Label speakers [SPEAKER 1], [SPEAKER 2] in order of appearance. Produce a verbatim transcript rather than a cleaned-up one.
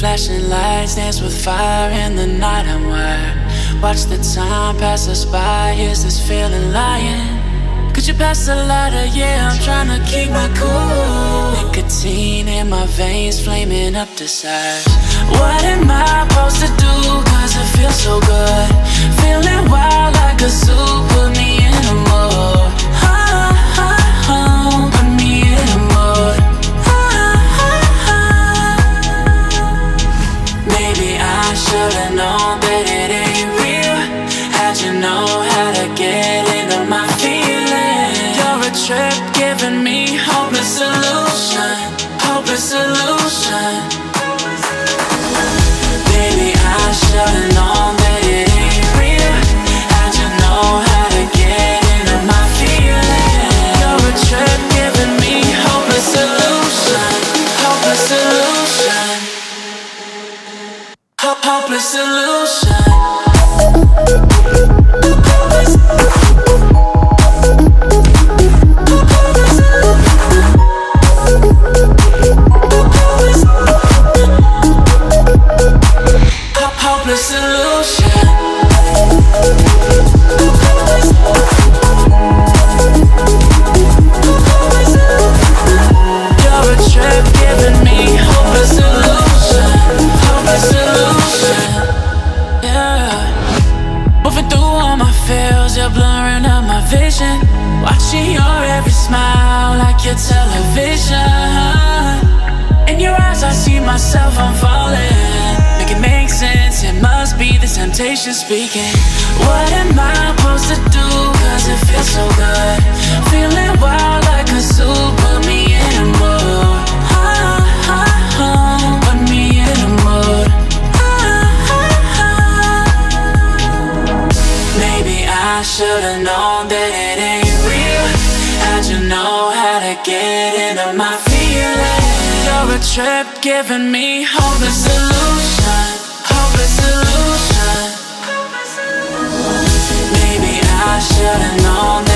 [SPEAKER 1] Flashing lights dance with fire in the night. I'm wired. Watch the time pass us by. Here's this feeling lying. Could you pass the lighter? Yeah, I'm trying to keep my cool. Nicotine in my veins, flaming up desires. What am I supposed to do? Cause it feels so good. Feeling wild like a zoo. Put me in a mood. Oh, oh, oh, put me in a mood. Oh, oh, oh. Maybe I should've known that it ain't real. How'd you know how to get into my feelings? You're a trip giving me hopeless solution. Hopeless solution. Baby, I should've known that it ain't real. How'd you know how to get into my feelings? You're a trip giving me hopeless solution. Hopeless solution. Ho- hopeless solution. Hopeless solution. You're a trip giving me hopeless solution. Hopeless solution. Yeah. Moving through all my feels, you're blurring out my vision. Watching your every smile like your television. In your eyes I see myself, I'm falling. Make it make sense, it must be the temptation speaking. What am I supposed to do? Cause it feels so good. Feeling wild like a zoo. Put me in a mood. Oh, oh, oh. Put me in a mood. Oh, oh, oh. Maybe I should've known that it ain't real. How'd you know how to get into my feelings? You're a trip giving me hopeless solution. Hopeless solution. Maybe I should've known that